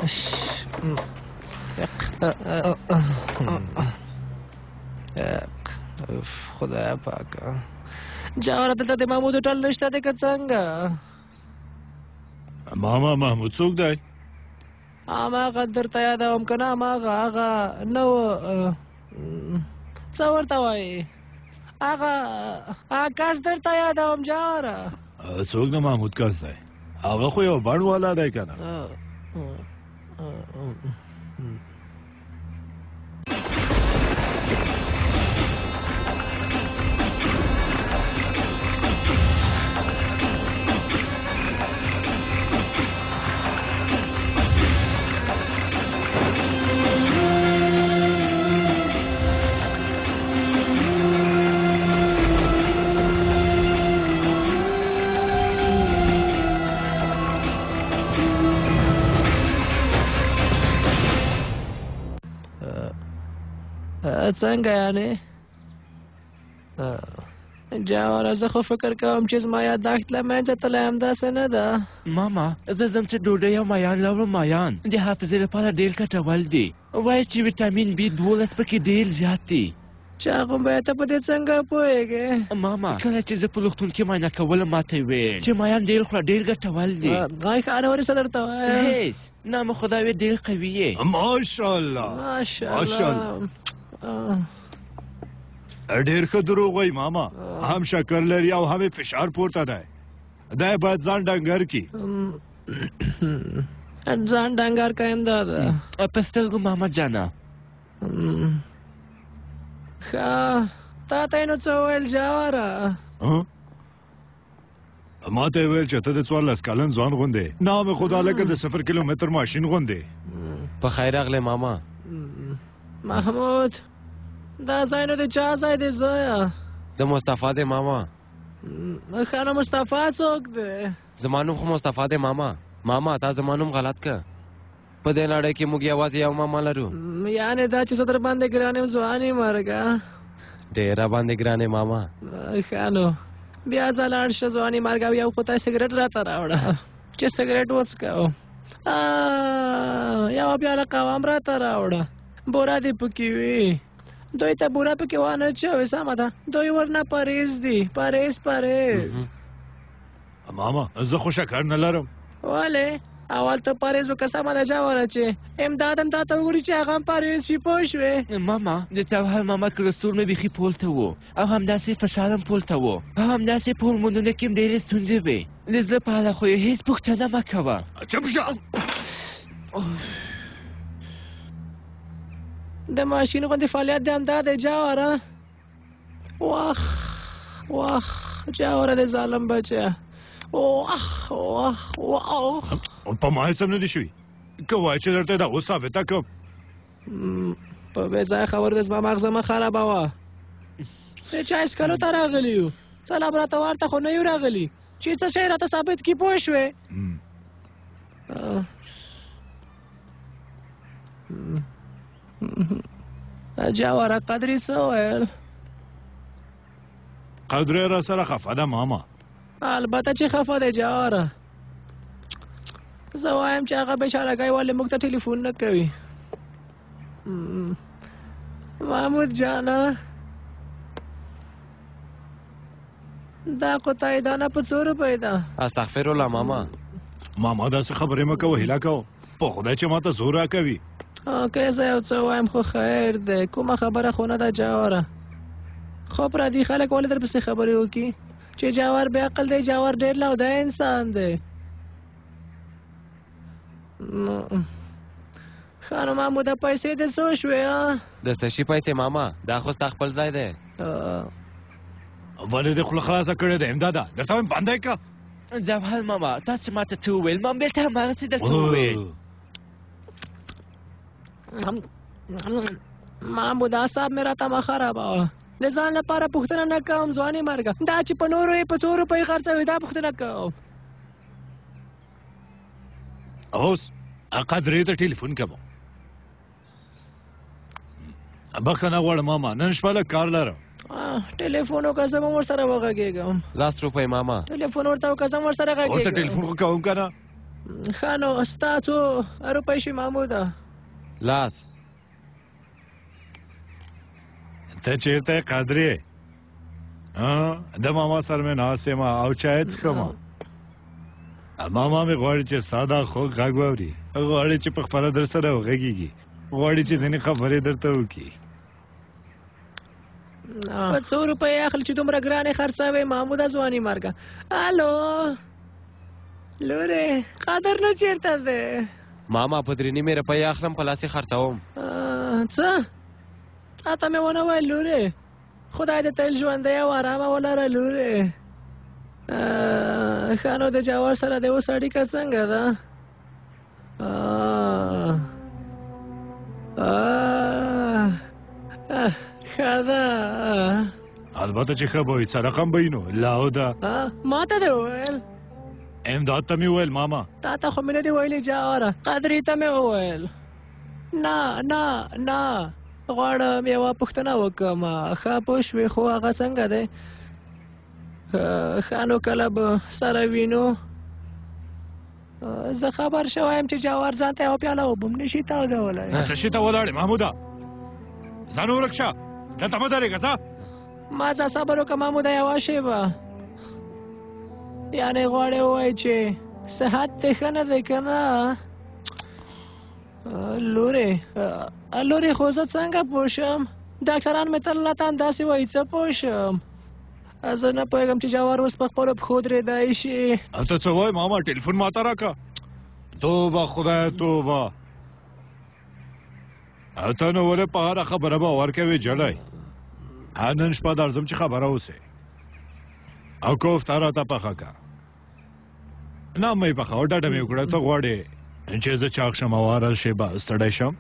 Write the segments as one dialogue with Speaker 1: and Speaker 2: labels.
Speaker 1: خدای پاکه جاوره دلته د محمود ټول نشته دی که څنګه
Speaker 2: ماما محمود څوک دی
Speaker 1: هماغه درته یادوم که نه هماغه هغه نه و څه ورته وایي هغه کس درته یادوم جاوره
Speaker 2: څوک د محمود کس دی هغه خو یو بڼ والا دی که نه
Speaker 1: څنګه یعنې جاوره زه خو فکر کوم چې زما یاداښت له منځه تللی همداسې نه ده
Speaker 3: ماما زه ځم چې ډوډۍ او مایان راوړم مایان د حافظې لپاره ډېر ګټور دي وایي چې ویټامین بي 12 پکې ډېر زیات دي
Speaker 1: چې هغه به ته په دې څنګه پوهېږې
Speaker 3: ماما کله چې زه په روغتون کې معاینه کولم ماته یې ویل چې مایان ډېر خورا ډېر ګټور دي
Speaker 1: غای ښارورې څه درته وایم
Speaker 3: هېڅ نام خدای وی ډېر قوي یې
Speaker 2: ماشاءالله
Speaker 1: ماشاءالله
Speaker 2: ډېر ښه دروغ وایي ماما هم شکر لري او هم فشار پورته دی دی باید ځان ډنګر کړي
Speaker 1: ځان ډنګر کایم دا ده
Speaker 3: په سترګو ماما جانه
Speaker 1: ښه تا ته یې نو څه وویل جاوره
Speaker 2: ما ته یې ویل چې ته د 14 کلن ځوان غوندې نام خدا لکه د 0 کیلومتر ماشین غوندې
Speaker 4: په خیر راغلی ماما
Speaker 1: محمود دا ځای نو د چا ځای دی زویه
Speaker 4: د مصطفی دی ماما
Speaker 1: ښه نو مصطفی څوک دی
Speaker 4: زما نوم خو مصطفی دی ماما تا زما نوم غلط که په دې نړۍ کې موږ یوازې یو ماما لرو
Speaker 1: یعنې دا چې زه در باندې ګران یم ځواني مرګه
Speaker 4: ډېره باندې ګرانې ماما
Speaker 1: ښه نو بیا ځه لاړ شه ځواني مرګه او یو خدای سګرټ راته راوړه چې سګرټ وڅکو یوه پیاله قهوه هم راته راوړه بوره دې پکې وي دوی ته بوره پکې وانه چوي سمه ده دوی ورنه پرهیز دي پرهیز
Speaker 2: ماما زه خو شکر نه لرم
Speaker 1: ولې اول ته پرهیز وکړه سمه ده جاوره چې امداد هم تا ته وګوري چې هغه هم پرهیز شي پوه شوې
Speaker 3: ماما د توهر ماما کلسترول مې بیخي پورته و او همداسې فشار هم پورته و او همداسې په هورمونونو کې هم ډېرې ستونزې وې د زړه په اړه خو یې هېڅ پوښتنه مه کوه
Speaker 2: چپ شه
Speaker 1: د ماشین غوندې فعالیت دی همدا دی جاوره واخ جاوره د ظالم بچه واخ
Speaker 2: په ما هېڅ هم نه دي شوي که وایي چې درته دا اوس ثابته کړم
Speaker 1: په بې ځایه خبرو د زما مغزه مه خرابوه د چای څښلو ته راغلي یو څه لابراتوار ته خو نه یو راغلي چې څه شی راته ثابت کړي پوه شوې جاوره قدرې څه ویل
Speaker 2: قدرې را سره خفه ده ماما
Speaker 1: البته چې خفه دی جاوره زه وایم چې هغه بېچارهګۍ ولې موږ ته ټلیفون نه کوي محمود جانه دا خو تایدانه په څو روپۍ ده
Speaker 4: استغفرالله ماما
Speaker 2: داسې خبرې مه کوه هیله کوه په خدای چې ما ته زور راکوي
Speaker 1: که زه یو څه وایم خو خیر دی کومه خبره خو نه ده جاوره خو پردي خلک ولې در پسې خبرې وکړي چې جاور بې عقل دی جاور ډېر لوده انسان دی ښه نو محموده پیسې دې څو شوې
Speaker 4: د څه شي پیسې ماما دا خو ستا خپل ځای دی
Speaker 2: ولې دې خوله خلاصه کړې ده امداده درته وایم بنده یې که
Speaker 3: جوهر ماما تاسو ماته څه وویل ما بېرته هماغسې درته وویل
Speaker 1: محمود اعصاب مې راته مه خرابوه د ځان لپاره پوښتنه نه کوم ځواني مرګه دا چې په نورو یې په څو روپۍ خرڅوي دا پوښتنه کوم
Speaker 2: اوس قدرې ته ټلیفون کوم بخښنه غواړم ماما نن شپه لږ کار لرم
Speaker 1: ټلیفون وکړه زه به هم ورسره وغږېږم
Speaker 4: 10 روپۍ ماما
Speaker 1: ټلیفون ورته وکړه زه هم ورسره غږېږم
Speaker 2: ورته ټلیفون خو کوم که نه
Speaker 1: ښه نو ستا څو روپۍ شي محموده؟
Speaker 4: لاس.
Speaker 2: ته چیرته قادرې؟ د ماما سره مې ناست یم او چای څښم. ماما مې غواړي چې ستا دا خوږ غږ واوري، غواړي چې په خپله در سره وغږېږي، غواړي چې ځینې خبرې درته وکړي.
Speaker 1: په څو روپۍ اخلي چې دومره ګرانې خرڅوې محموده ځواني مرګه؟ الو لورې قادر نو چېرته دی؟
Speaker 4: ماما په 3 نیمې روپۍ اخلم په لاسې خرڅوم.
Speaker 1: څه؟ تا ته مې ونه ویل لورې؟ خدای دې تل ژوندی او ارامه ولره لورې. ښه نو د جوار سره د اوس اړیکه څنګه ده؟ ښه ده.
Speaker 2: البته چې ښه به وي، څه رقم به وي نو؟ لاو ده.
Speaker 1: ما ته دې وویل؟
Speaker 2: امداد ته مې وویل ماما.
Speaker 1: تا ته خو مې نه دي ویلي جواره، قدرې ته مې وویل. نه نه نه غواړم یوه پوښتنه وکړم. ښه پوه شوې خو هغه څنګه دی؟ ښه نو کله به سره وینو؟ زه خبر شوی یم چې جوار ځان ته یوه پیاله اوبه هم نشي تودولی.
Speaker 2: څه شي ته ولاړې محموده؟ ځان ورک شه، دلته مه درېږه ځه.
Speaker 1: ما ځه صبر وکړه محموده یوه شېبه. یعنې غواړې ووایي چې صحت دې ښه نه دی که نه؟ لورې خو زه څنګه پوه شم؟ ډاکټران مې تل راته همداسې وایي، څه پوه شم؟ زه نه پوهېږم چې جوار اوس په خپلو پښو درېدی شي.
Speaker 2: ته څه وایې ماما؟ ټلیفون ماته راکړه. توبه خدایه توبه. ته نو ولې په هره خبره باور کوې جلی؟ نن شپه درځم چې خبره اوسې او کوفته راته پخه که. نه مې پخه ډډه مې وکړه. ته غواړې چې زه چاق شم او هره شېبه ستړی شم؟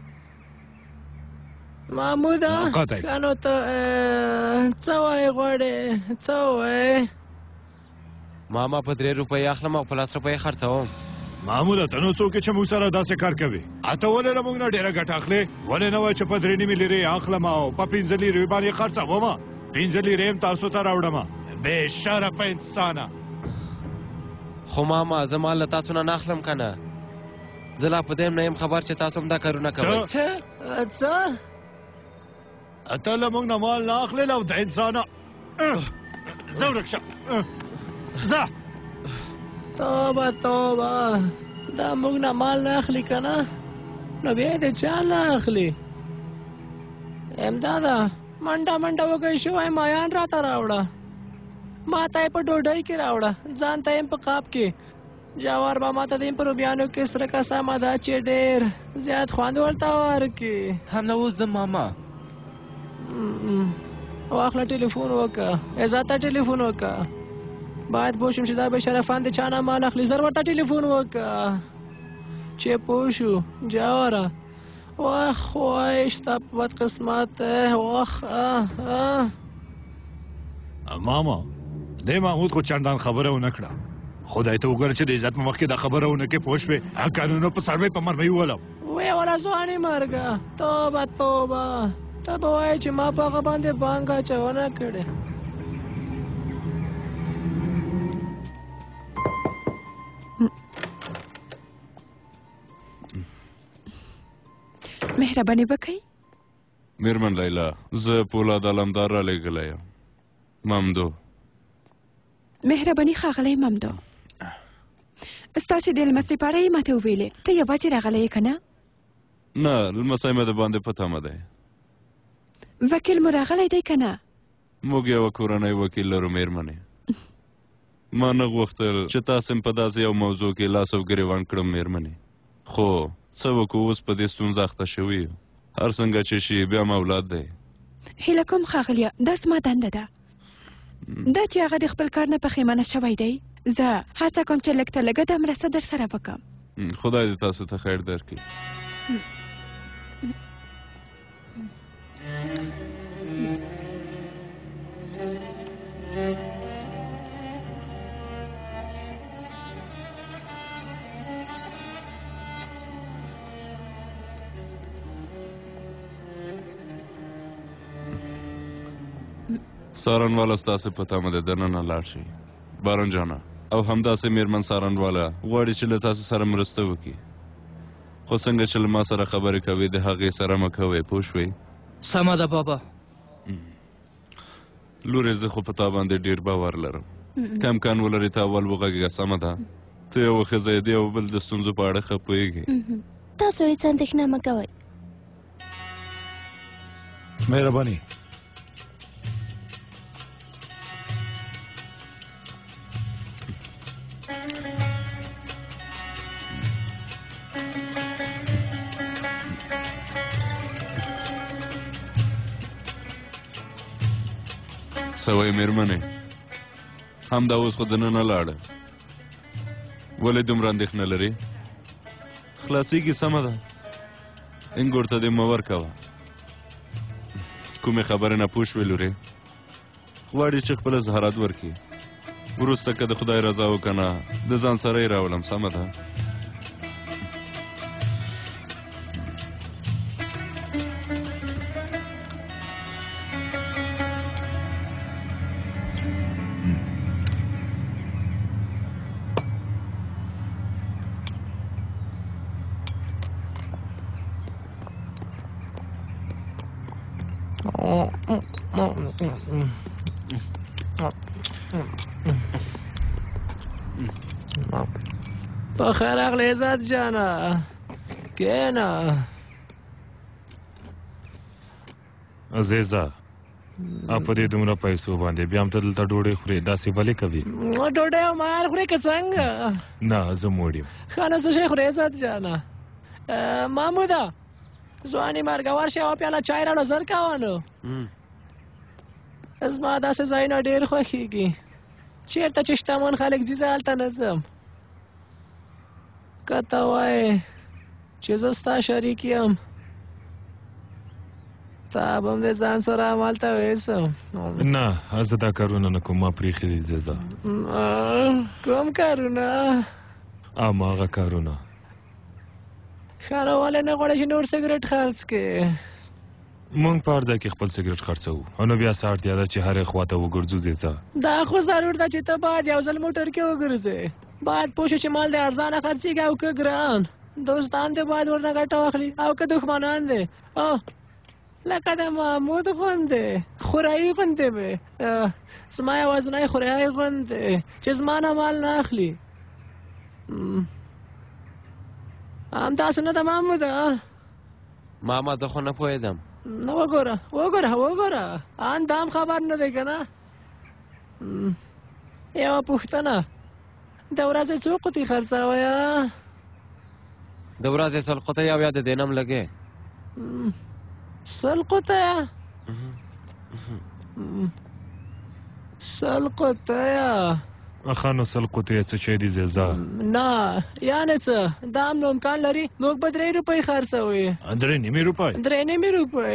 Speaker 1: محموده ښه نو ته څه وایې غواړې؟ څه وایې؟
Speaker 4: ماما په 3 روپۍ اخلم او په 10 روپۍ خرڅوم.
Speaker 2: محموده ته نو څوک چې موږ سره داسې کار کوي؟ ته ولې له موږ نه ډېره ګټه اخلې؟ ولې نه وایې چې په 3 نیمې لیرې اخلم او په 15 لیرې باندې خرڅوم؟ 15 لیرې هم تاسو ته راوړم. بې شرفه انسانه.
Speaker 4: خو ماما زه مال له تاسو نه اخلم که نه؟ زه لا په دې نه یم خبر چې تاسو هم دا کارونه کوئ.
Speaker 1: څه؟
Speaker 2: ته له موږ نه مال نه اخلې له د انسانه. ځه ورک شه، ځه.
Speaker 1: توبه توبه، دا موږ نه مال نه اخلي که نه؟ نو بیا یې د چا نه اخلي؟ امداده منډه منډه وږی شوی مایان راته راوړه. ما ته یې په ډوډۍ کې راوړه، ځان ته یې په قاب کې. جوار به ما ته د په رومیانو کې سرکه سمه ده چې ډېر زیات خوند ورته ورکړي.
Speaker 3: همدا اوس ځم ماما.
Speaker 1: واخله ټلیفون وکړه، عزت ته ټلیفون وکړه. باید پوه شم چې دا بېشرفان د چا نه مال اخلي. زر ورته ټلیفون وکړه چې پوه شو. جواره واخ وایي ستا په بد قسمت واخ.
Speaker 2: ماما دې محمود خو چندان خبره ونه کړه. خدای ته وګوره چې د عزت په مخ کې دا خبره ونه کړې. پوه شوې؟ قانونو په سر مې په مرمۍ وولم.
Speaker 1: ویې وله ځوانې مرګه. توبه توبه، ته به وایې چې ما په هغه باندې بانګ اچونه کړې.
Speaker 5: مهرباني وکړئ.
Speaker 6: میرمن لیلا، زه پولاد علمدار را لېږلی یم. ممدو.
Speaker 5: مهرباني ښاغلی ممدو. ستاسې د لمسۍ په اړه یې ماته وویلې. ته یوازې راغلی یې که نه؟
Speaker 6: نه، لمسی مې د باندې په تمه دی.
Speaker 5: وکیل مو راغلی دی که نه؟
Speaker 6: موږ یوه کورنۍ وکیل لرو میرمنې. ما نه غوښتل چې تاسې په داسې یو موضوع کې لاس او ګرېوان کړم میرمنې. خو څه وکړو، اوس په دې ستونزه اخته شوي یو. هر څنګه چې شي بیا م اولاد دی.
Speaker 5: هیله کوم ښاغلیه، دا زما دنده ده. دا چې هغه د خپل کار نه پښیمانه شوی دی، زه هڅه کوم چې لږ ته لږه دا مرسته در سره وکړم.
Speaker 6: خدای دې تاسو ته خیر درکړي. سارنواله ستاسې په تمه دی، دننه لاړ شئ. باران جانه او همداسې میرمن څارنواله غواړي چې له تاسو سره مرسته وکړي خو څنګه چې له ما سره خبرې کوي د هغې سره مه کوئ پوه شوې
Speaker 1: سمه ده بابا
Speaker 6: لورې زه خو په تا باندې ډېر باور لرم که امکان ولري ته اول وغږېږه سمه ده ته یوه ښځه یې د یو بل د ستونزو په اړه ښه پوهېږې
Speaker 7: تاسو هېڅ اندېښنه مه کوئ
Speaker 2: مهرباني
Speaker 6: سوی میرمنې همدا اوس خو دننه لاړه ولې دومره اندېښنه لرې خلاصېږي سمه ده انګور ته دې مه ورکوه کومې خبرې نه پوه شوې لورې غواړي چې خپل اظهارات ورکړي وروسته که د خدای رضا وکنه د ځان سره یې راولم سمه ده
Speaker 1: په خیر راغلی عزت جانه کښېنه
Speaker 8: عزیزه په دې دومره پیسو باندې بیا هم ته دلته ډوډۍ خورې داسې ولې کوي
Speaker 1: ډوډۍ او مار خورې که څنګه
Speaker 8: نه زه موړ یم
Speaker 1: ښه نه څه شی خورې عزت جانه محموده ځواني مرګه ورشه یوه پیاله چای راوړه زر کوه نو زما داسې ځایونه ډېر خوښېږي چېرته چې شتمن خلک ځي زه هلته نه ځم که ته وایې چې زه ستا شریک یم تا به هم د ځان سره همالته ویسم
Speaker 8: نه زه دا کارونه نه کوم ما پرېښي دي عزیزه
Speaker 1: کوم کارونه
Speaker 8: هماغه کارونه
Speaker 1: ښه نو ولې نه غواړې چې نور سګرټ خرڅ کړې
Speaker 8: مونږ په هر ځای کې خپل سګرټ خرڅوو او نو بیا څه اړتیا ده چې هرې خوا ته وګرځو عزیزه
Speaker 1: دا خو ضرور ده چې ته باید یو ځل موټر کې وګرځې باید پوه شو چې مال دې ارزانه خرڅېږي او که ګران دوستان دې باید ورنه ګټه واخلي او که دښمنان دې لکه د محمود غوندې خورایي غوندې مې زما یوازینی خورایي غوندې چې زما نه مال نه اخلي همداسې نه ده محموده
Speaker 4: ماما زه خو نه پوهېدم
Speaker 1: نه وګوره وګوره وګوره ان دا هم خبر نه دی که نه یوه پوښتنه د ورځې څو قوطي خرڅویه
Speaker 4: د ورځې سل قطۍ او یا د دې نه هم لګې
Speaker 1: سل قطعه سل قطعه
Speaker 8: ښه نو سل قطۍ څه شی دي عزیزه
Speaker 1: نه یعنې څه دا هم نو امکان لري موږ به 3 روپۍ خرڅوي
Speaker 2: 3.5 روپۍ
Speaker 1: 3.5 روپۍ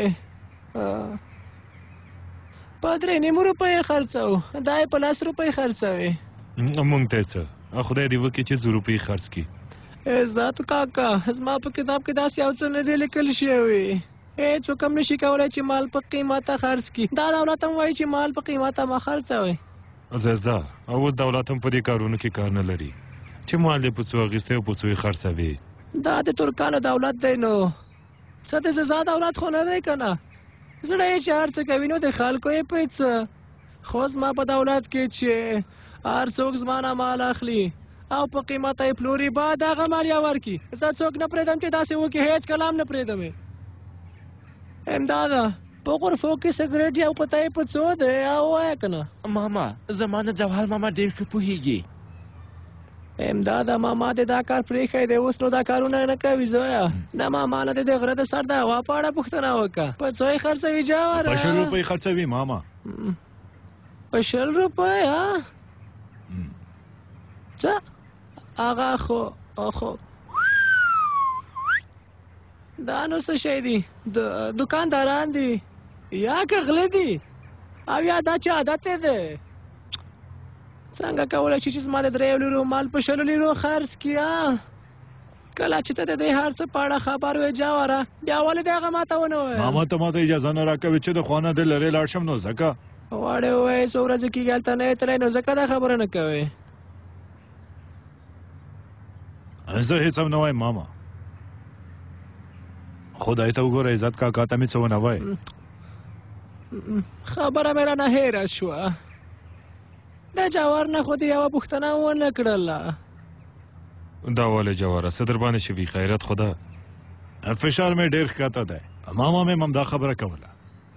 Speaker 1: په 3.5 روپۍ خرڅوو دا یې په 10 روپۍ خرڅوي
Speaker 8: مونږ ته څه خدای دې وکړي چې 2 روپۍ خرڅ کړي
Speaker 1: عزت کاکا زما په کتاب کې داسې یو څه نه دی لیکل شوي هېڅوک هم نشي کولی چې مال په قیمته خرڅ کړي دا دولت هم وایي چې مال په قیمته مه خرڅوئ
Speaker 8: عزیزه اوس دولت هم په دې کارونو کې کار نه لري چې مال دې په څو اخیستی او په څو یې خرڅوي
Speaker 1: دا د ترکانو دولت دی نو څه د سزا دولت خو نه دی که نه زړه یې چې هر څه کوي نو د خلکو یې په څه خو زما په دولت کې چې هر څوک زما نه مال اخلي او په قیمته یې پلوري باید هغه مال یې ورکړي زه څوک نه پرېږدم چې داسې وکړي هېڅ کله هم نه پرېږدم همدا ده په غرفو کې سګرټ یو قطۍ په څو دی او وایه که نه
Speaker 3: ماما زما نه جوهر ماما ډېر ښه پوهېږي
Speaker 1: همدا ده ماما دې دا کار پرېښی دی اوس نو دا کارونه نه کوي زویه د ماما نه دې د غره د سر د هوا په اړه پوښتنه وکړه په څو یې خرڅوي جوهره
Speaker 2: په 100 روپۍ خرڅوي ماما
Speaker 1: په 100 روپۍ څه هغه خو دا نو څه شی دي دکانداران دي یا که غله دي او یا دا چې عادت یې دی څنګه کولی شي چې زما د 3 لیرو مال په 20 لیرو خرڅ کړي کله چې ته د دې هر څه په اړه خبر وې جوهره بیا ولې د هغه ماته ونه وویل
Speaker 2: ماما ته ماته اجازه نه راکوي چې د خونه د لرې لاړ شم نو ځکه
Speaker 1: واړې ووایې څو ورځې کېږي هلته نه یې تللی نو ځکه دا خبره نه کوې
Speaker 2: زه هیڅ هم نه وایم ماما خدای ته وګوره عزت کاکا ته مې څه ونه وایي
Speaker 1: خبره مې رانه هېره شوه د جوار نه خو دې یوه پوښتنه ونه کړله
Speaker 8: دا ولې جواره څه در باندې شوي خیرت خدا
Speaker 2: فشار مې ډېر ښکته دی ماما مې هم دا خبره کوله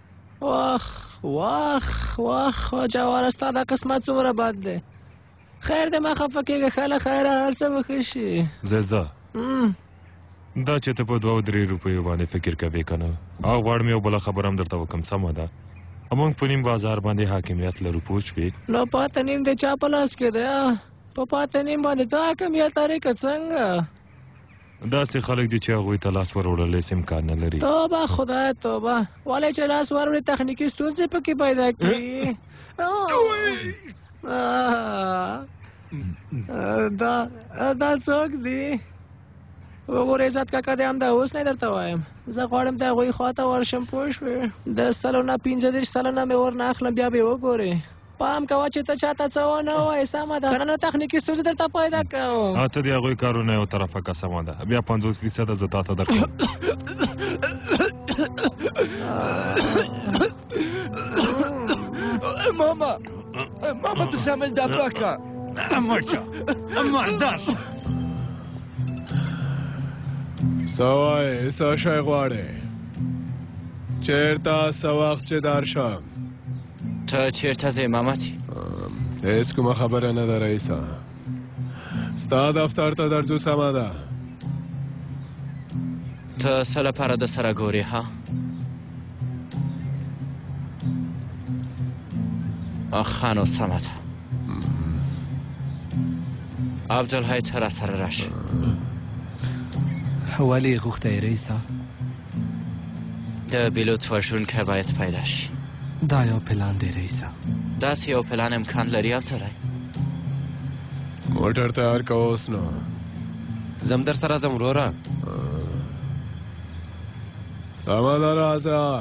Speaker 1: واخ جواره ستا دا قسمت څومره بد دی خیر دې ما خفه کېږه خاله خیره هر څه به ښه شي
Speaker 8: زه دا چې ته په 2-3 روپیو باندې فکر کوې که نه او غواړم یو بله خبره هم درته وکړم سمه ده موږ په نیم بازار باندې حاکمیت لرو پوه شوې
Speaker 1: نو پاته نیم د چا په لاس کې دی په پاته نیم باندې ته حاکمیت لرې که څنګه
Speaker 8: داسې خلک دي چې هغوی ته لاس وروړلی هېڅ امکان نه لري
Speaker 1: توبه خدای توبه ولې چې لاس وروړي تخنیکي ستونزې پکې پیدا کړي دا څوک دی وګوره عزت کاکا دی هم دا اوس نه درته وایم زه غواړم د هغوی خواته ورشم پوه شوې 10 سلنه 15 سلنه مې ورنه اخلم بیا به یې وګورې پام کوه چې ته چاته څه ونه وایې سمه ده که نه نو تخنیکي ستونزې درته پیدا کوم
Speaker 8: ته د هغوی کارونه یو طرفه که سمه ده بیا 50% زه تا ته درکوم
Speaker 3: ماما بسامل دا پاکه
Speaker 2: مردار
Speaker 9: سوای څه شی غواړې چېرته څه وخت چې درشم
Speaker 3: ته چېرته ځې مامتي
Speaker 9: هېڅ کومه خبره نه ده رئیسه ستا دفتر ته درځو سمه ده
Speaker 3: ته څه لپاره د سره ګورې ها ښه نو سمه ده عبدالحی ته راسره راشه
Speaker 1: ولې غوښتی رئیسه
Speaker 3: د پیلوټ وژونکی باید پیدا شي
Speaker 1: دا یو پلان دی رئیسه
Speaker 3: داسې یو پلان امکان لري عبدالحی
Speaker 9: موټر تیار که اوس نو
Speaker 4: زم در سره ځم وروره
Speaker 9: سمه ده راځه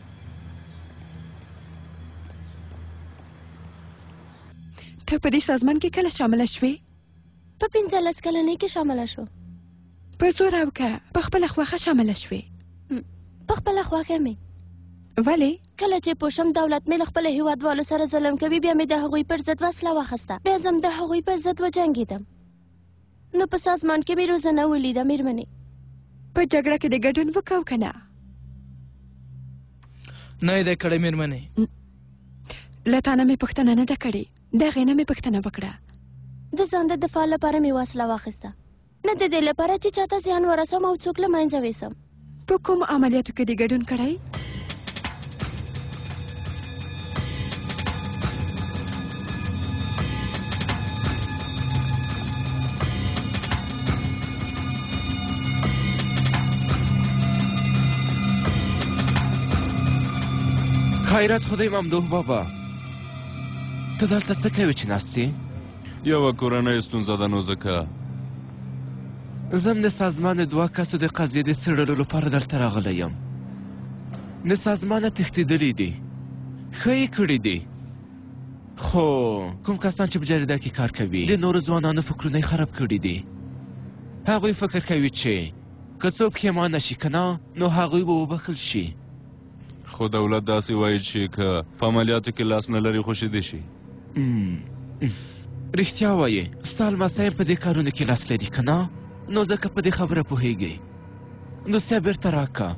Speaker 5: ته په دې سازمان کې کله شامله شوې
Speaker 7: په 15 کلنۍ کې شامله شو
Speaker 5: په زور او که په خپله خوښه شامله شوې
Speaker 7: په خپله خوښه مې
Speaker 5: ولې
Speaker 7: کله چې پوه شم دولت مې له خپلو هېوادوالو سره ظلم کوي بیا مې د هغوی پر ضد وسله واخیسته بیا زم د هغوی پر ضد وجنګېدم نو په سازمان کې مې روزنه ولیده مېرمنې
Speaker 5: په جګړه کې د ګډون وکړو که نه
Speaker 1: نه یې دی کړی مېرمنې
Speaker 5: له تا نه مې پوښتنه نه ده کړې د هغې نه مې پوښتنه وکړه
Speaker 7: د ځان د دفاع لپاره مې وسله واخیسته نه د دې لپاره چې چاته زیان ورسوم او څوک له منځه ویسم
Speaker 5: په کوم عملیاتو کې دې ګډون کړی
Speaker 3: خیرت خدای ممدوح بابا ته دلته څه کوې چې ناستې
Speaker 6: یوه کورنۍ ستونزه ده نو ځکه
Speaker 3: زم د سازمان 2 کسو د قضیې د څېړلو لپاره دلته راغلی یم د سازمانه تښتېدلي دي ښه یې کړي دي خو کوم کسان چې په جریده کې کار کوي د نورو ځوانانو فکرونه یې خراب کړي دي هغوی فکر کوي چې که څوک پښیمانه شي که نه نو هغوی به وبخښل شي
Speaker 6: خو دولت داسې وایي چې که په عملیاتو کې لاس نه لري خوشیدې شي
Speaker 3: رښتیا وایې ستا لمسی په دې کارونو کې لاس لري که نه نو ځکه په دې خبره پوهېږئ نو سیا بېرته راکه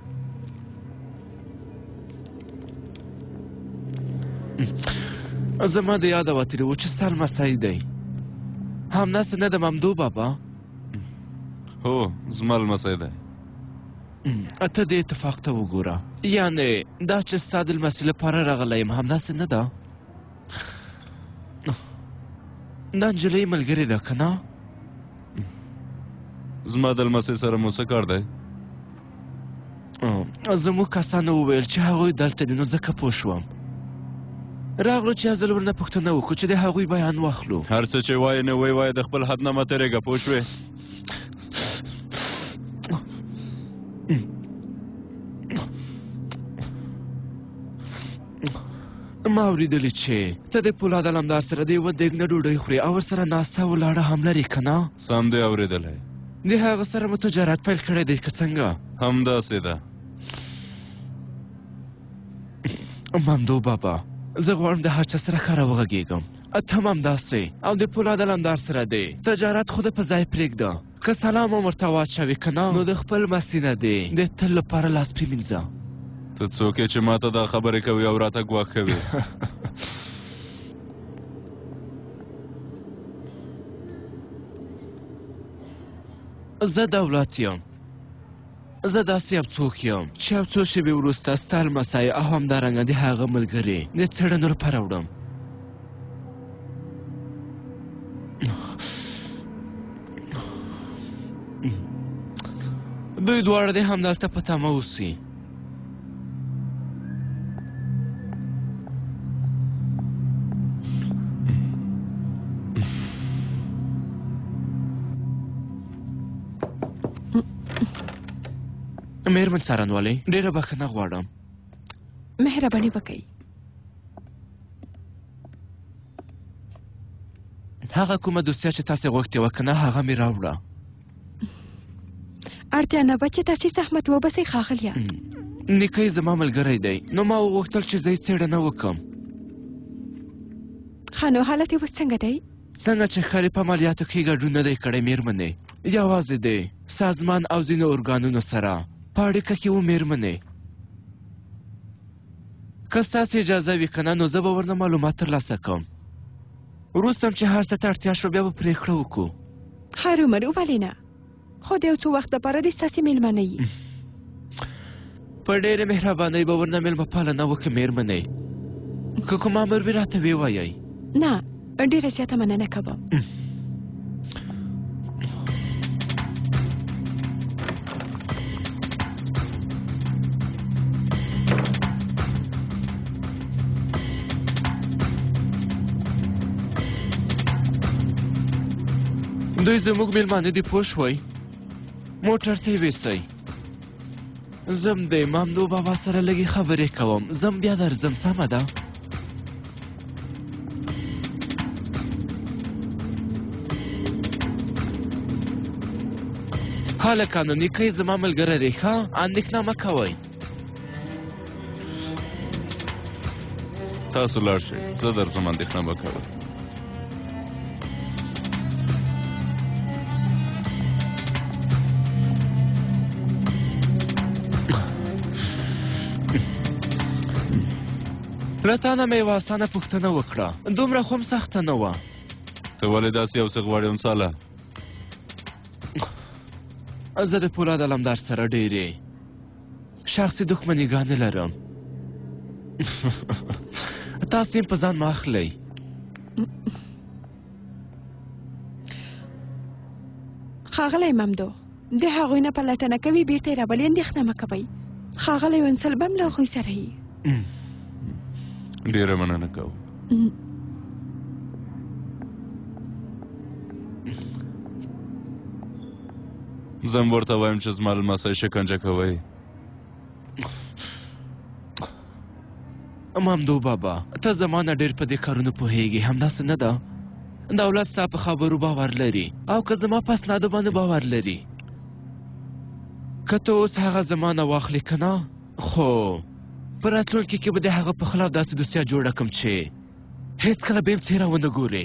Speaker 3: زما د یاده وتلي و چې ستا لمسی دی همداسې نه د ممدو بابا
Speaker 6: هو زما لمسی دی
Speaker 3: ته دې اتفاق ته وګوره یعنې دا چې ستا د لمسي لپاره راغلی یم همداسې نه ده دا نجلۍ ملګرې ده که نه
Speaker 6: زما د لمسۍ سره مو څه کار دی
Speaker 3: زموږ کسانو وویل چې هغوی دلته دي نو ځکه پوه شوم راغلو چې یو ځل ورنه پوښتنه وکړو چې د هغوی بیان واخلو
Speaker 6: هر څه چې وایې نه وایې د خپل حد نه مه تېرېږه پوه شوې
Speaker 3: ما اورېدلي چې ته د پولاد علمدار سره د یوه دیګ نه ډوډۍ خورې او ورسره ناسته ولاړه هم لرې که نه
Speaker 6: سم دی اورېدلی
Speaker 3: د هغه سره مو تجارت پیل کړی دی که څنګه؟
Speaker 6: همداسې ده.
Speaker 3: مامدو بابا زه غواړم د هر چا سره ښه راوغږېږم. ته هم همداسې او د پولاد لمدار سره دی تجارت خو د په ځای پرېږده. که سلام هم ورته واچوې که نه نو د خپل مسي نه دی د تل لپاره لاس پرېمینځه.
Speaker 6: ته څوک یې چې ماته دا خبرې کوي او راته ګواښ کوي؟
Speaker 3: زه دولت یم. زه داسې یو څوک یم چې یو څو شېبې وروسته ستا لمسی او همدارنګه د هغه ملګري د څېړنو لپاره وړم. دوی دواړه دې همدلته په تمه اوسي. مېرمن څارنوالې ډېره بښنه غواړم.
Speaker 5: مهرباني وکئ.
Speaker 3: هغه کومه دوستیا چې تاسې غوښتې وه که نه هغه مې راوړه.
Speaker 5: اړتیا نه به چې تاسې زحمت وباسئ ښاغلیه.
Speaker 3: نیکه زما ملګری دی نو ما وغوښتل چې زه یې څېړنه وکړم.
Speaker 5: ښه نو حالت یې اوس څنګه دی؟
Speaker 3: څنګه چې ښکاري په عملیاتو کې ګډون نه دی کړی مېرمنې. یوازې دی سازمان او ځینو ارګانونو سره په اړیکه کې و مېرمنې. که ستاسې اجازه وي که نه نو زه به ورنه معلومات ترلاسه کړم. وروسته هم چې هر څه ته اړتیا شوه بیا به پرېکړه وکړو.
Speaker 5: هرومرو ولې نه؟ خو د یو څو وخت دپاره دې ستاسې مېلمانه یي.
Speaker 3: په ډېرې مهربانۍ به ورنه مېلمه پالنه وکړم مېرمنې. که کوم امر وي راته ویې وایئ.
Speaker 5: نه ډېره زیاته مننه کوم.
Speaker 3: دوی زموږ مېلمانه دي پوه شوئ. موټر ته یې ویسئ. زم د مامدو بابا سره لږې خبرې کوم. زم بیا درځم سمه ده؟ هلکانو نیکه زما ملګری دی ښه اندېښنه مه کوئ.
Speaker 6: تاسو لاړ شئ زه درځم اندېښنه مه کوئ.
Speaker 3: له تا نه مې یوه اسانه پوښتنه وکړه. دومره خو هم سخته نه وه.
Speaker 6: ته ولې داسې یو څه غواړې امثاله؟
Speaker 3: زه د پولاد علمدار سره ډېرې شخصي دښمنیګانې لرم. تاسې هم په ځان مه اخلئ.
Speaker 5: ښاغلی ممدو د هغوی نه پلټنه کوي بیرته یې راولي اندېښنه مه کوئ. ښاغلی ونسل به هم له هغوی سره یي.
Speaker 6: ډېره مننه کوم. زه هم ورته وایم چې زما لمسی شکنجه کوئ.
Speaker 3: مامدو بابا ته زما نه ډېر په دې کارونو پوهېږي همداسې نه ده؟ دولت ستا په خبرو باور لري او که زما په اسنادو باندې باور لري. که ته اوس هغه زما نه واخلې که نه خو په راتلونکي کې به د هغه په خلاف داسې دوستیا جوړه کړم چې هېڅکله به یې څېره ونه ګورې.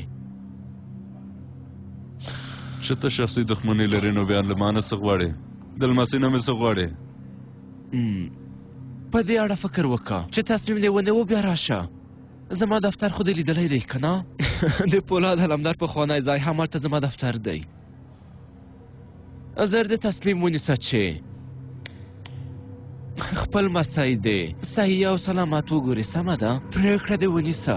Speaker 6: چې ته شخصي دښمني لرې نو بیا له ما نه څه غواړې؟ د لمسۍ نه مې څه غواړې؟
Speaker 3: په دې اړه فکر وکړه چې تصمیم دې ونیو بیا راشه. زما دفتر خو دې لیدلی دی که نه؟ د پولاد علمدار پخوانی ځای همالته زما دفتر دی. زر دې تصمیم ونیسه چې خپل مسای دی صحیح او سلامت وګورې سمه ده؟ پرېکړه دې ونیسه.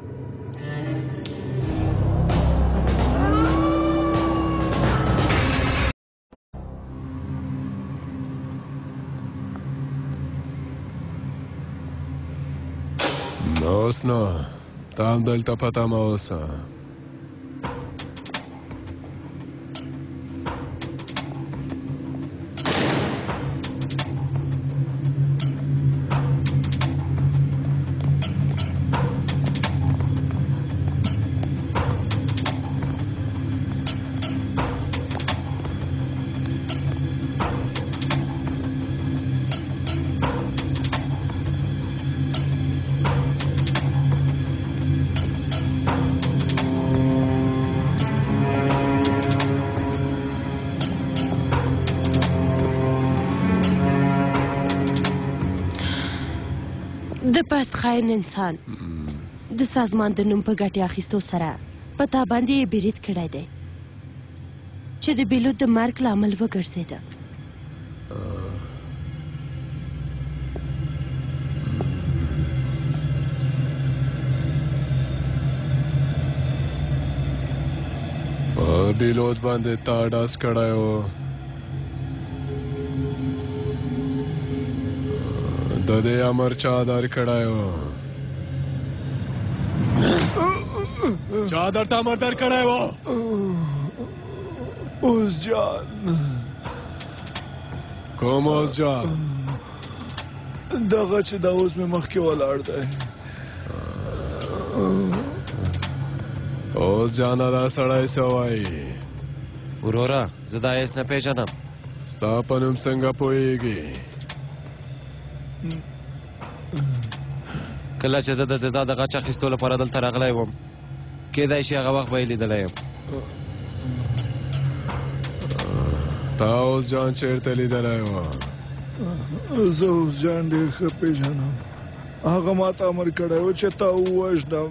Speaker 9: نو اوس نو ته هم دلته په تمه اوسه.
Speaker 10: د پست خاين انسان د سازمان د نوم په ګټې اخیستو سره په تا باندې یې برید کړی دی چې د بیلو د مرګ لامل وګرځېده.
Speaker 9: بیلوت باندې تا ډاس کړی و. د دې امر چا در کړی و؟ چا درته امر در کړی و؟
Speaker 2: اوس جان.
Speaker 9: کوم اوس جان؟
Speaker 2: دغه چې دا اوس مې مخکې ولاړ دی.
Speaker 9: اوس جانا دا سړی څه وایي؟
Speaker 4: وروره زه دا هېڅ نه پېژنم.
Speaker 9: ستا په نوم څنګه پوهېږي؟
Speaker 4: کله چې زه د جزا د غچ اخیستو لپاره دلته راغلی وم کیدای شي هغه وخت به یې لیدلی یم.
Speaker 9: تا اوس جان چېرته لیدلی و؟
Speaker 2: زه اوس جان ډېر ښه پېژنم. هغه ما ته امر کړی و چې تا ووژنم.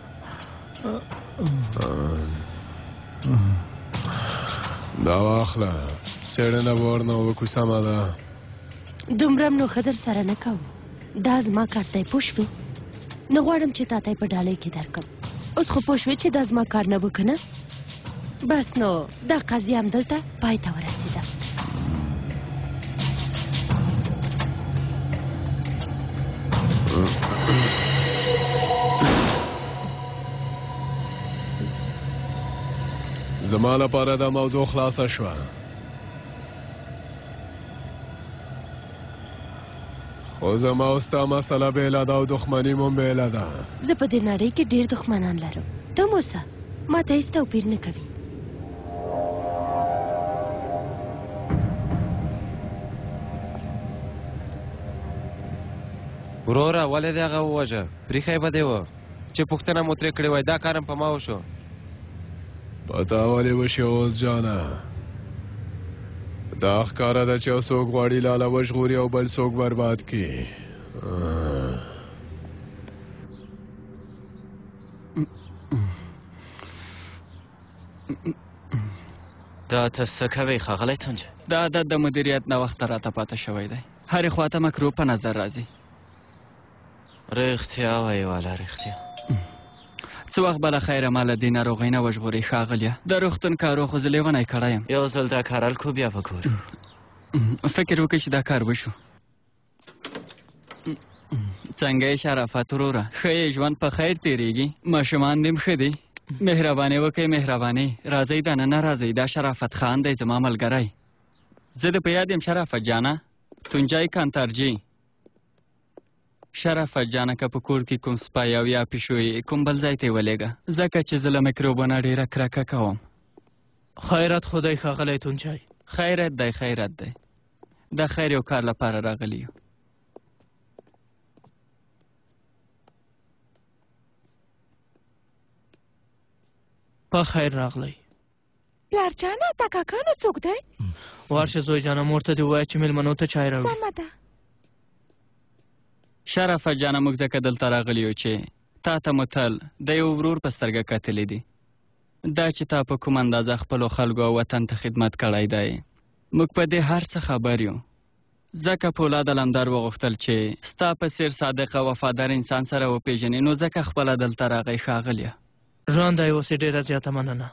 Speaker 9: دا واخله څېړنه به ورنه وکړو. سمه ده.
Speaker 10: دومره نو ښه در سره نه کوم. دا زما کار دی پوه شوې. نه غواړم چې تا ته یې په ډالۍ کې درکړم. اوس خو پوه شوې چې دا زما کار نه و که نه؟ بس نو دا قضیه همدلته پای ته ورسېده.
Speaker 9: زما لپاره دا موضوع خلاصه شوه. خو زما او ستا مسله بېله ده او دښمني مو بېله ده.
Speaker 10: زه په دې نړۍ کې ډېر دښمنان لرم. ته هم اوسه ما ته هېڅ توپیر نه کوي.
Speaker 4: وروره ولې دې هغه ووژه؟ پریښی به دې و چې پوښتنه مو ترې کړې وای. دا کار هم په ما وشو.
Speaker 9: په تا ولې وشي اوس جانه؟ دا ښکاره ده چې یو څوک غواړي لاله وژغوري او بل څوک برباد کړي.
Speaker 11: دا ته څه کوې ښاغلی تنجه؟
Speaker 12: دا عادت د مدیریت نه وخته راته پاته شوی دی. هرې خواته مکروب په نظر راځي.
Speaker 11: رښتیا وایې والا رښتیا.
Speaker 12: څه وخت به له خیره ما له دې ناروغۍ نه وژغورې ښاغلیه. د روغتون کارو خو زه لیونی کړی یم.
Speaker 11: یو ځل دا کار الکو بیا به ګورو.
Speaker 12: فکر وکړئ چې دا کار وشو. څنګه یې شرافت وروره؟ ښه یې ژوند په خیر تېرېږي؟ ماشومان دې هم ښه دي؟ مهرباني وکړئ مهرباني. راځئ دننه راځئ. دا شرافت خان دی زما ملګری. زه د په یاد یم شرافت جانه. تونجی کانتارجي. شرافت جانه که په کور کې کوم سپی او یا پیشو کوم بل ځای ته یې ولېږه ځکه چې زه له میکروبونه ډېره کرکه کوم.
Speaker 1: خیرت خدای ښاغلی تونجی.
Speaker 12: خیرت دی خیرت دی. د خیر یو کار لپاره راغلی یو.
Speaker 1: په خیر راغلی.
Speaker 5: پلار جانه دا کاکا نو څوک دی؟
Speaker 1: ورشه زوی جانه مور ته دې ووایه چې مېلمنو ته چای راوړي.
Speaker 5: سمه ده.
Speaker 12: شرافت جانه موږ ځکه دلته راغلی یو چې تا ته مو تل د یو ورور په سترګه کتلی دي. دا چې تا په کوم اندازه خپلو خلکو او وطن ته خدمت کړی دی موږ په دې هر څه خبر یو. ځکه پولاد علمدار وغوښتل چې ستا په څېر صادق او وفادار انسان سره وپېژنې نو ځکه خپله دلته راغی ښاغلیه.
Speaker 1: ژوندی اوسې ډېره زیاته مننه.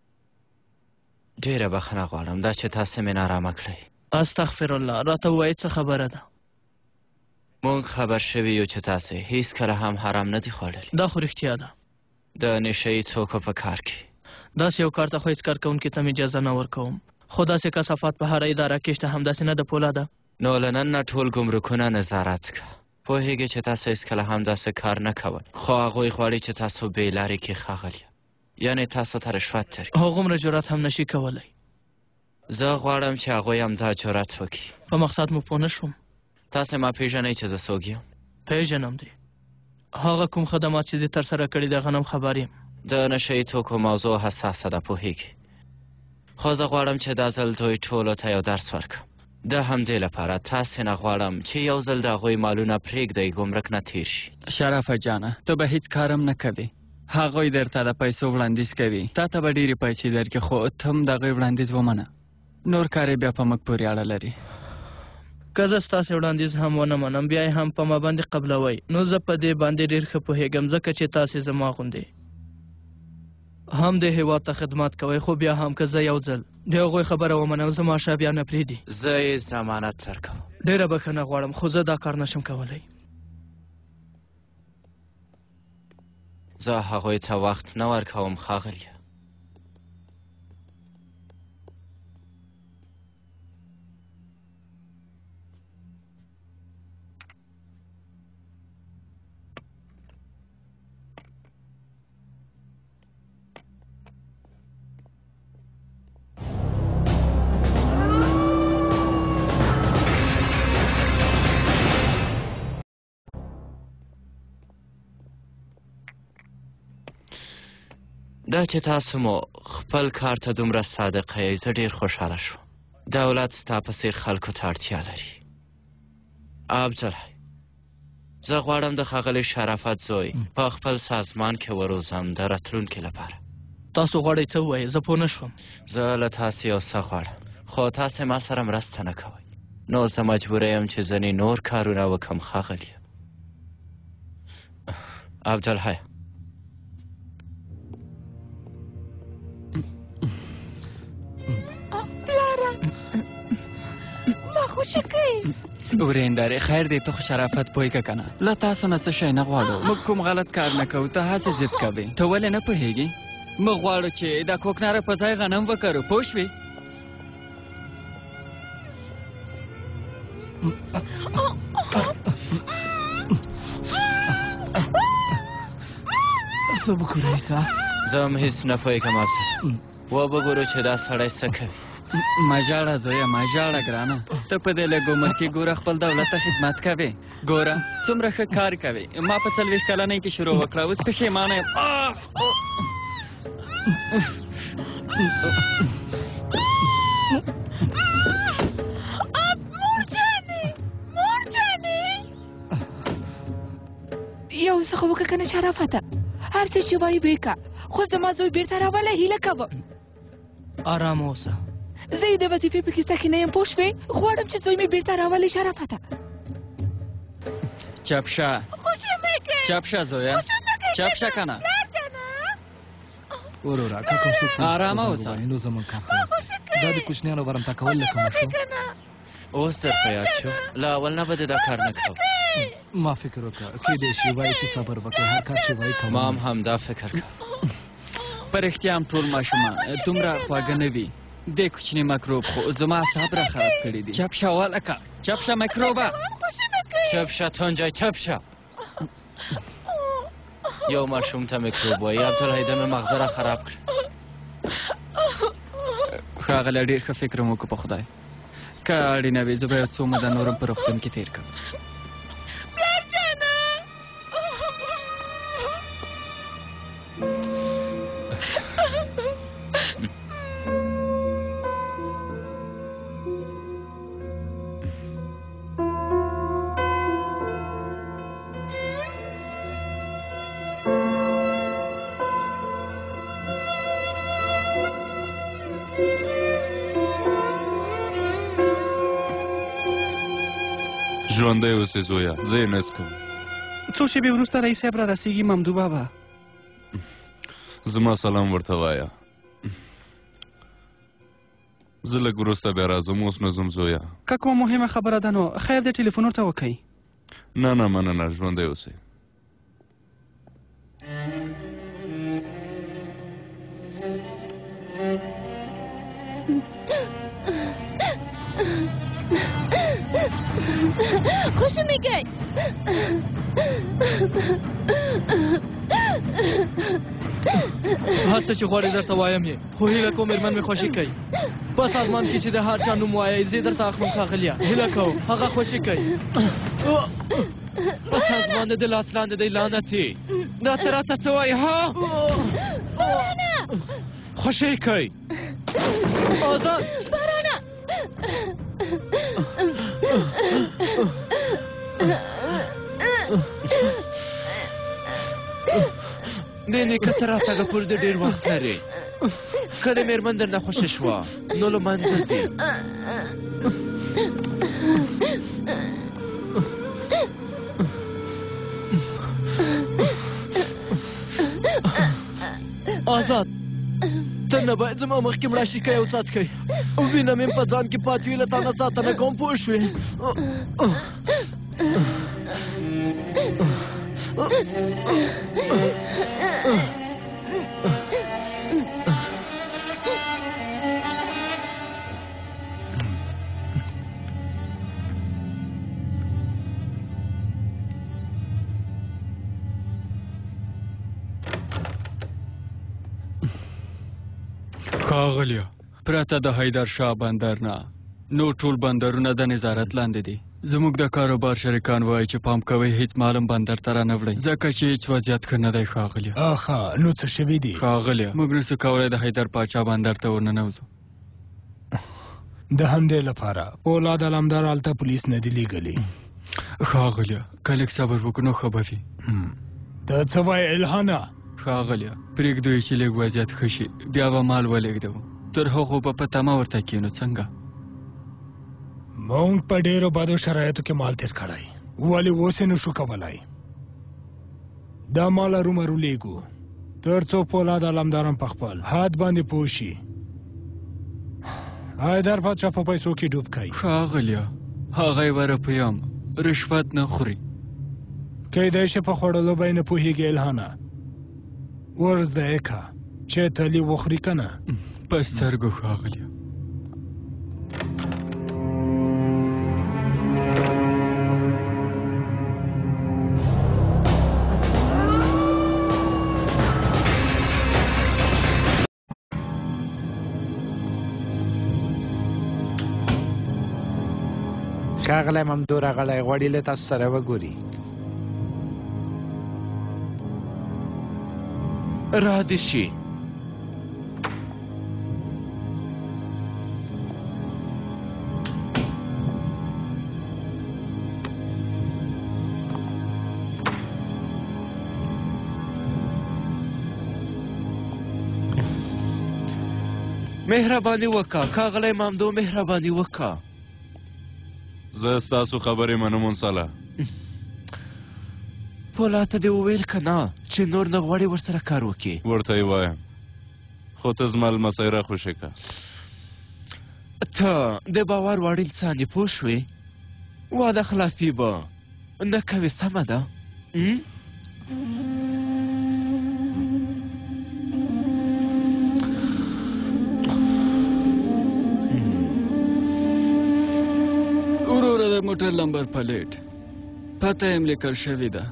Speaker 11: ډېره بخښنه غواړم دا چې تاسې مې نارامه کړئ.
Speaker 1: استغفرالله. راته ووایئ څه خبره ده؟
Speaker 11: مونږ خبر شوي یو چې تاسې هیڅکله هم حرام نه دي خوړلي.
Speaker 1: دا خو رښتیا ده.
Speaker 11: د نشهیي توکو په کار کې
Speaker 1: داسې یو کار ته خو هېڅ کارکوونکي ته مې اجازه نه ورکوم. خو داسې کثافات په هره اداره کې شته همداسې نه ده پولاده.
Speaker 11: نو له نن نه ټول ګمرکونه نظارت که. پوهېږې چې تاسو هېڅکله هم داسې کار نه کوئ خو هغوی غواړي چې تاسو بې لارې کې ښاغلیه. یعنې تاسو ته رشوت درکړي.
Speaker 1: هغومره جرات هم نشي کولی.
Speaker 11: زه غواړم چې هغوی هم دا جرات وکړي.
Speaker 1: په مقصد مو پوه نه شوم.
Speaker 11: تاسې ما پېژنئ چې زه څوک یم؟
Speaker 1: پېژنم دی. هغه کوم خدمات چې دې ترسره کړي د غنم خبر یم.
Speaker 11: د نشهیي توکو موضوع حساسه ده پوهېږي. خو زه غواړم چې دا ځل دوی ټولو ته یو درس ورکړم. د همدې لپاره تاسې نه غواړم چې یو ځل د هغوی مالونه پرېږدئ ګمرک نه تیر شي.
Speaker 12: شرافه جانه ته به هیڅ کارم نه کوې. هغوی درته د پیسو وړاندیز کوي، تا ته به ډېرې پیسې درکړي، خو ته هم د هغوی وړاندیز ومنه. نور کار یې بیا په موږ پورې اړه لري.
Speaker 1: که زه ستاسې وړاندیز هم ونه منم بیا یې هم په ما باندې قبلوئ، نو زه په دې باندې ډېر ښه پوهېږم، ځکه چې تاسې زما غوندې هم د هېواد ته خدمت کوئ، خو بیا هم که زه یو ځل د هغوی خبره ومنم زما شا بیا نه پرېږدي.
Speaker 11: زه یې ضمانت درکوم.
Speaker 1: ډېره بښنه غواړم خو زه دا کار نشم کولی.
Speaker 11: زه هغوی ته وخت نه ورکوم ښاغلیه. دا چې تاسو مو خپل کار ته دومره صادقه یې زه ډېر خوشحاله شوم. دولت ستا په څېر خلکو ته اړتیا لري. عبدالحی زه غواړم د ښاغلي شرافت زوی په خپل سازمان کې وروزم د راتلونکي لپاره.
Speaker 1: تاسو غواړئ څه ووایئ؟ زه پوه نه شوم.
Speaker 11: زه له تاسې یو څه غواړم خو تاسې ما سره مرسته نه کوئ، نو زه مجبوره یم چې ځینې نور کارونه وکړم ښاغلیه. عبدالحی
Speaker 12: ورېندارې خیر دی ته خو شرافت پوهېږه که نه، له تاسو نه څه شی نه غواړو. موږ کوم غلط کار نه کوو، ته هسې ضد کوې. ته ولې نه پوهېږې؟ موږ غواړو چې دا کوکناره په ځای غنم وکرو، پوه شوې؟
Speaker 1: څه وکړو عیسی؟
Speaker 11: زه هم هېڅ نه پوهېږم افضل. وبګورو چې دا سړی څه کوي.
Speaker 12: ما ژاړه زویه ما ژاړه ګرانه، ته په دې لږ عمر کې ګوره خپل دولت ته خدمت کوې، ګوره څومره ښه کار کوې. ما په 40 کلنۍ کې شروع وکړه، اوس پښېمانه یم.
Speaker 5: یو څه خو وکړه که نه شرافته، هر څه چې وایي ویې خو زما زوی بېرته راوله هیله کوم.
Speaker 1: ارامه اوسه.
Speaker 5: زه یې د وظیفې په کیسه کې نه یم، پوه شوې؟ غواړم چې زوی مې بېرته راولي شرافته.
Speaker 12: چپ شه چپ شه زویه، چپ شه که نه.
Speaker 13: وروره که کوم څوک
Speaker 12: ارامه اوسه.
Speaker 13: نو زموږ کار خلاص. دا د کوچنیانو برمته کول لکه ماشوم.
Speaker 11: اوس درته یاد شو، له اول نه به دې دا کار نه کوو.
Speaker 13: ما فکر وکړه کیدای شي وایي چې صبر وکړئ، هر کار چې وایي کوم.
Speaker 11: ما هم همدا فکر کوم.
Speaker 12: په رښتیا هم ټول ماشومان دومره خواږه نه وي. دې کوچني مکروب خو زما اعصاب را خراب کړي دي. چپ شه والکه، چپ شه مکروبه.
Speaker 11: چپ شه تونجی، چپ شه. یو ماشوم ته مکروب وایي، عبدالحی د مې مغزه را خراب کړ.
Speaker 12: ښاغلی ډېر ښه فکر مو وکړو په خدای. که اړینه وي زه به یو څو موده نورم په روغتون کې تېر کړم.
Speaker 6: ژوندی اوسې زویه، زه یې نس کوم.
Speaker 1: څو شېبې وروسته رئیس صاحب را رسېږي. ممدو بابا
Speaker 6: زما سلام ورته وایه. زه لږ وروسته بیا راځم، اوس نه ځم زویه.
Speaker 1: که کومه مهمه خبره ده نو خیر دی ټلیفون ورته وکئ.
Speaker 6: نه نه مننه، ژوندی اوسې.
Speaker 7: خوشی میگی
Speaker 1: هر څه چې غواړې درته وایم یې، خو هیله کوم مېرمن مې خوشي کوي. په سازمان کې چې د هر چا نوم وایئ زه درته اخلم ښاغلیه. هیله کوم هغه خوشي کوي.
Speaker 3: په سازمان د لاس لاندې دی لعنتي. دا ته راته څه وایې ها؟ خوشي کوي.
Speaker 1: آزاد
Speaker 7: بارانه
Speaker 3: که ته راتګه پورې د ډېر وخت لرې که د مېرمن درنه خوښه شوه نو له منځه ځي
Speaker 1: آزاد ته نه باید زما مخکې مړه شي که یو څاڅکی وینه مې په ځان کې پاتې وي له تا نه ساتنه کوم پوه شوې
Speaker 12: ښاغلیه پرته د حیدر شاه بندر نه نو ټول بندرونه د نظارت لاندې دي زموږ د کاروبار شریکان وایي چې پام کوئ هیڅ مالم بندر ته رانه وړئ ځکه چې هیڅ وضعیت ښه نه دی ښاغلیه
Speaker 13: آخا نو څه شوي دي
Speaker 12: ښاغلیه موږ نسو کولی د حیدر پاچا بندر ته ورننوځو
Speaker 13: د همدې لپاره پولاد علمدار هلته پولیس نه دي لیږلي
Speaker 12: ښاغلیه که لږ صبر وکړو نو ښه به وي
Speaker 13: ته څه وایې الهانه
Speaker 12: ښاغلیه پرېږدو چې لږ وضعیت ښه شي بیا به مال ولېږدو تر هغو به په تمه ورته کښېنو څنګه
Speaker 13: مونږ په ډېرو بدو شرایطو کې مال تېر کړی ولې اوس یې نشو کولی دا مال ارومرو لیږو تر څو پولاد علمداران په خپل حد باندې پوه شي حیدر پاچا په پیسو کې ډوب کوي
Speaker 12: ښاغلیه هغه یې ورپیم رشوت نه خوري
Speaker 13: کیدای شي په خوړلو به یې نه پوهېږي الهانه ورزده یې که چې تلي وخوري که نه
Speaker 12: په سترګو ښاغلیه
Speaker 14: ښاغلی ممدو راغلی غواړي له تاسو سره وګوري
Speaker 3: را دې شي مهرباني وکړه ښاغلی ممدو مهرباني وکړه
Speaker 6: زه ستاسو خبرې منم انساله
Speaker 3: پولاد ته دې وویل که نه چې نور نه غواړي ورسره کار وکړي
Speaker 6: ورته یې وایم خو ته زما لمسی راخوشې که
Speaker 3: ته د باور وړ انسان یې پوه شوې وعده خلافي به نه کوې سمه ده
Speaker 12: وروره د موټر لمبر پلیټ پته یې لیکل شوې ده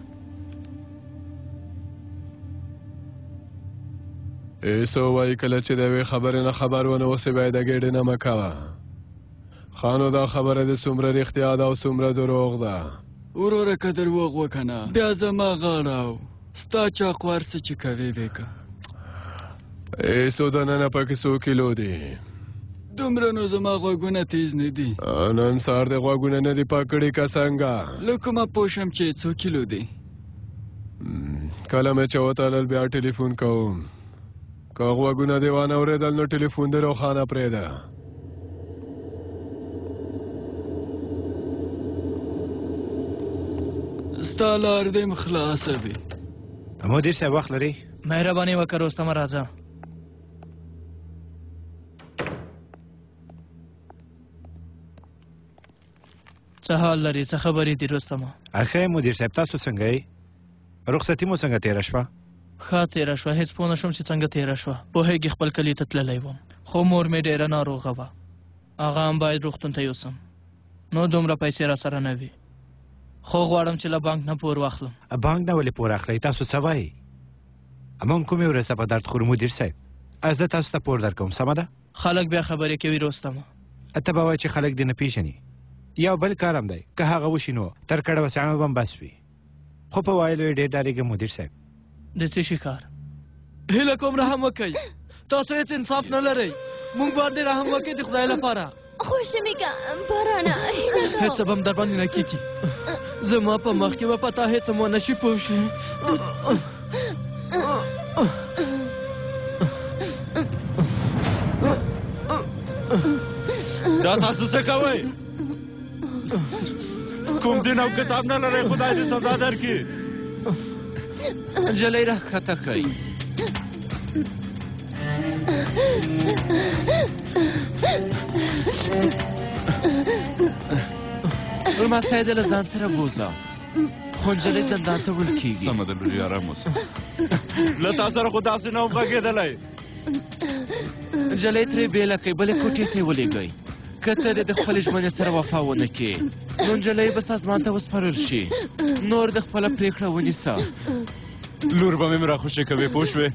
Speaker 9: ایسو وایي کله چې د یوې خبرې نه خبر ونه اوسې باید د ګېډې نه مه کوه خانو دا خبره د څومره رښتیا ده او څومره دروغ ده
Speaker 12: وروره که دروغ وکنه بیا زما غاړه او ستا چاقوار څه چې کوې ویکه
Speaker 9: ایسو دننه پکې څو کیلو دي
Speaker 12: دومره نو زما غوږونه تیز نه دي
Speaker 9: نن سهار د غوږونه نه دي پکړي که څنګه
Speaker 12: له کومه پوه شم چې څو کیلو دي
Speaker 9: کله مې چې وتلل بیا ټلیفون کوم که غوږونه دې وانه اورېدل نو ټلیفون دې روښانه پرېږده
Speaker 12: ستا لار دې خلاصه وي
Speaker 14: مدیر صاحب وخت لري
Speaker 1: مهرباني وکړه رستمه راځه څه حال لري څه خبرې دي رستمه
Speaker 14: اخی مدیر صاحب تاسو څنګه یې رخصتي مو څنګه تېره شوه
Speaker 1: ښه تېره شوه هېڅ پوه نه شوم چې څنګه تېره شوه پوهېږي خپل کلي ته تللی وم خو مور مې ډېره ناروغه وه هغه هم باید روغتون ته یوسم نو دومره پیسې را سره نه وي خو غواړم چې له بانک نه پور واخلم
Speaker 14: بانک نه ولې پور اخلئ تاسو څه وایي موږ کومې ورځ په درد خورو مدیر صاحب زه تاسو ته پور درکوم سمه ده
Speaker 1: خلک بیا خبرې کوي رستمه
Speaker 14: ته به وایې چې خلک دې نه پیژني یو بل کار هم دی که هغه وشي نو تر کډه وسیانو به هم بس وي خو په وایلو یې ډېر ډارېږم مدیر صاحب
Speaker 1: د څه شي کار هیله کوم رحم وکئ تاسو هېڅ انصاف نه لرئ موږ باندې رحم وکئ د خدای لپاره
Speaker 7: خوښه مې که بارانه
Speaker 1: هېڅ به هم در باندې نه کېږي زما په مخ کې به په تا هېڅ هم ونه شي پوه شي
Speaker 6: دا تاسو څه کوئ؟ کوم دین او کتاب نه لرئ، خدای دې سزا درکړي.
Speaker 3: نجلۍ راښکته کړئ. لمسی دې له ځان سره بوځه، خو نجلۍ زندان ته وړل کېږي.
Speaker 6: سمه ده لورې، ارام اوسه. له تا سره خو داسې نه وم غږېدلی.
Speaker 3: نجلۍ ترې بېله کړئ، بلې کوټې ته یې ولېږئ. که ته دې د خپلې ژمنې سره وفا ونه کړې نو نجلۍ به سازمان ته وسپارل شي، نور د خپله پرېکړه ونیسه.
Speaker 6: لور به مې راخوشې کوې، پوه شوې؟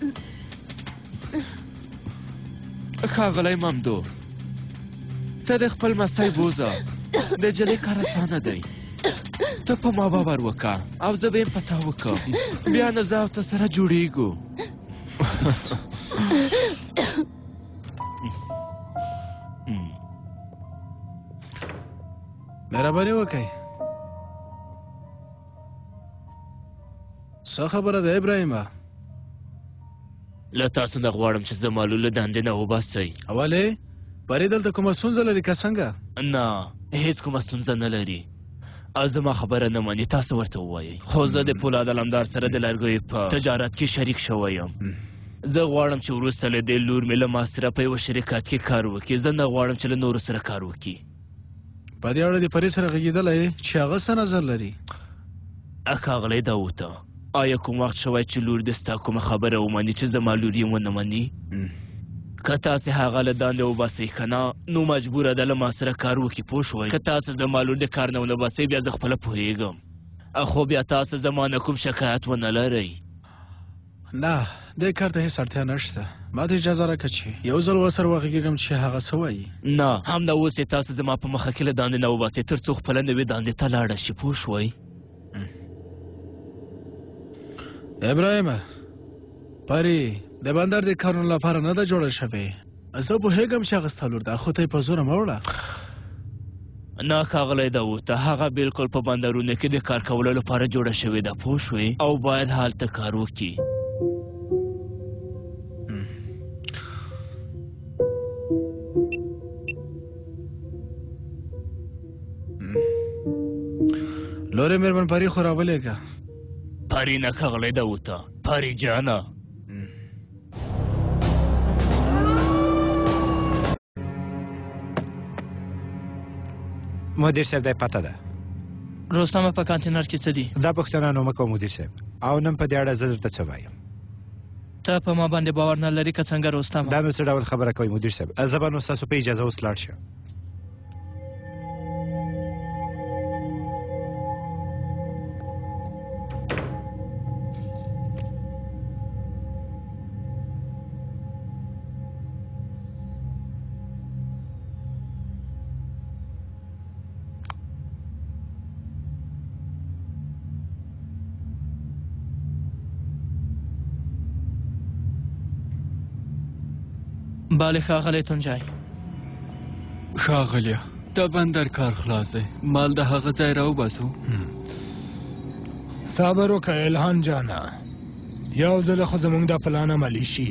Speaker 3: ښاغلی ممدو، ته د خپل مستی بوځه، د نجلۍ کار اسانه دی. ته په ما باور وکړه او زه به یم په تا وکړم، بیا نه زه او ته سره جوړېږو.
Speaker 15: مهرباني وکړئ. څه خبره ده ابراهیمه؟
Speaker 3: له تاسو نه غواړم چې زما لور له دندې نه وباسئ.
Speaker 15: ولې؟ پرې دلته کومه ستونزه لري که څنګه؟
Speaker 3: نه، هېڅ کومه ستونزه نه لري. او زما خبره نه مني، تاسو ورته ووایئ. خو زه د پولاد علمدار سره د لرګیو په تجارت کې شریک شوی یم. زه غواړم چې وروسته له دې لور مې له ما سره په یوه شرکت کې کار وکړي. زه نه غواړم چې له نورو سره کار وکړي.
Speaker 15: په دې اړه دې پرې سره غږېدلی چې هغه څه نظر لري؟
Speaker 3: ښاغلی داوته، آیا کوم وخت شوی چې لور دې ستا کومه خبره ومني چې زما لور یې ونه مني؟ که تاسې هغه له دندې وباسئ که نه، نو مجبوره ده له ما سره کار وکړي، پوه شوئ؟ که تاسو زما لور د کار نه ونه باسئ بیا زه خپله پوهېږم، خو بیا تاسو زما نه کوم شکایت ونه لرئ.
Speaker 15: نه، دې کار ته هېڅ اړتیا نشته. ما ته اجازه راکړه چې یو ځل ورسره وغږېږم چې هغه څه وایي.
Speaker 3: نه، همدا اوس یې تاسو زما په مخه کې له دندې نه وباسئ تر څو خپله نوې دندې ته لاړه شي، پوه شوئ؟
Speaker 15: ابراهیمه، پرې د بندر د کارونو لپاره نه ده جوړه شوې. زه پوهېږم چې هغه ستا لور ده، خو ته یې په زوره مه وړه.
Speaker 3: نه ښاغلی داوود، هغه بالکل په بندرونو کې د کار کولو لپاره جوړه شوې ده، پوه شوې؟ او باید هلته کار وکړي.
Speaker 15: لورې مېرمن پرې خو راولېږه.
Speaker 3: پرې نه ښاغلی داوده، پرې جانه.
Speaker 14: مدیر صاحب دا پته ده.
Speaker 1: رستم په کانتینر کې څه دي؟
Speaker 14: دا پوښتنه نو مه کوه مدیر صاحب، او نن په دې اړه زه درته څه وایم.
Speaker 1: ته په ما باندې باور نه لري که څنګه رستم؟
Speaker 14: دا نو څه ډول خبره کوئ مدیر صاحب؟ زه به نو ستاسو په اجازه اوس لاړ شم.
Speaker 1: بله ښاغلی تنجای.
Speaker 12: ښاغلیه، د بندر کار خلاص دی، مال د هغه ځای راوباسو.
Speaker 13: صبر وکړه الهان جانه، یو ځل خو زموږ دا پلان عملي شي.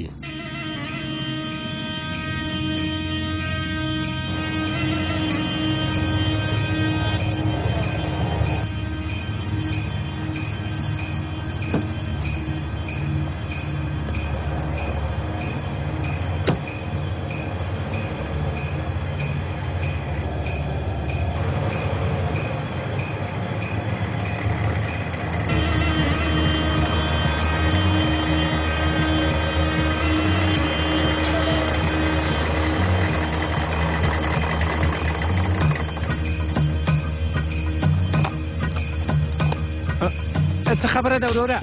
Speaker 14: څه خبره ده وروره؟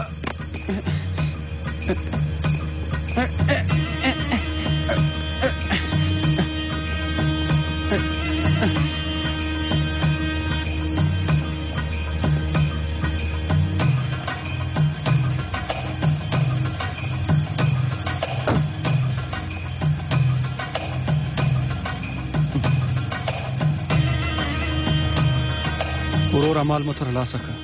Speaker 15: وروره مال مو ترلاسه کړه.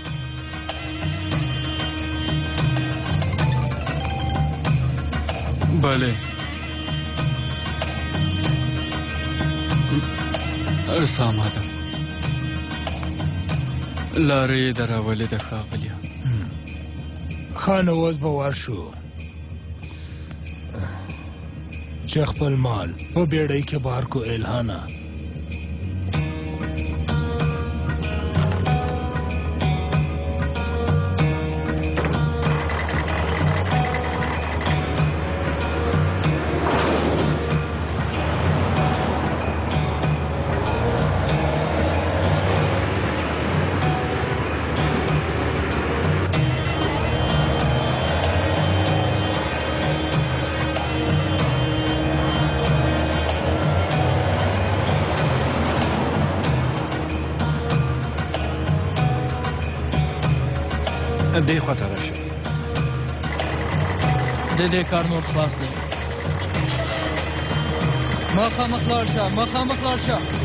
Speaker 12: بله. اوس آماده لاره یې دراولې ده ښاغلیه.
Speaker 13: ښه نو اوس به ورشو چې خپل مال په بیړۍ کې بار کو الهانه.
Speaker 14: دې خواته راشه.
Speaker 12: د دې کار نور خلاص دی. مخامخ لاړ شه.